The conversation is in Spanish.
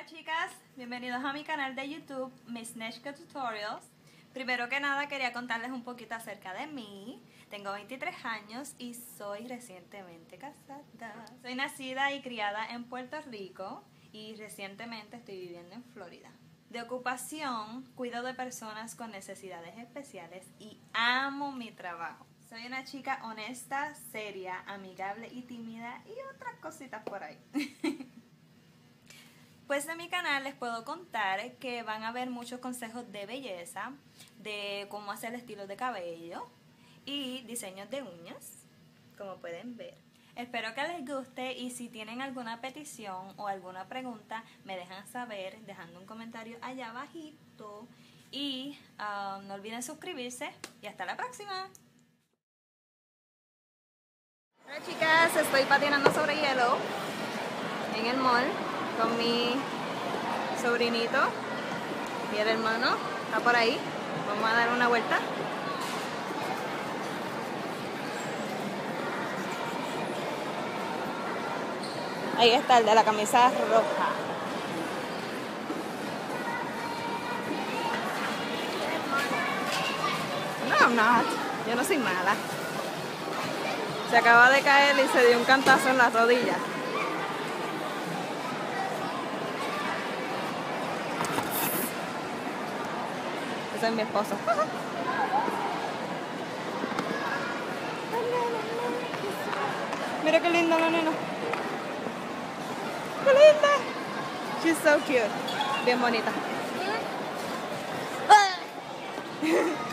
Hola chicas, bienvenidos a mi canal de YouTube, Miss Neshka Tutorials. Primero que nada quería contarles un poquito acerca de mí. Tengo 23 años y soy recientemente casada. Soy nacida y criada en Puerto Rico y recientemente estoy viviendo en Florida. De ocupación, cuido de personas con necesidades especiales y amo mi trabajo. Soy una chica honesta, seria, amigable y tímida y otras cositas por ahí. Pues de mi canal les puedo contar que van a ver muchos consejos de belleza, de cómo hacer estilos de cabello y diseños de uñas, como pueden ver. Espero que les guste y si tienen alguna petición o alguna pregunta me dejan saber dejando un comentario allá abajito y no olviden suscribirse y hasta la próxima. Hola chicas, estoy patinando sobre hielo en el mall con mi sobrinito y el hermano está por ahí. Vamos a dar una vuelta. Ahí está el de la camisa roja. No, I'm not. Yo no soy mala. Se acaba de caer y se dio un cantazo en la rodilla. Ese es mi esposo. Mira qué linda la nena. ¡Qué linda! She's so cute. Bien bonita.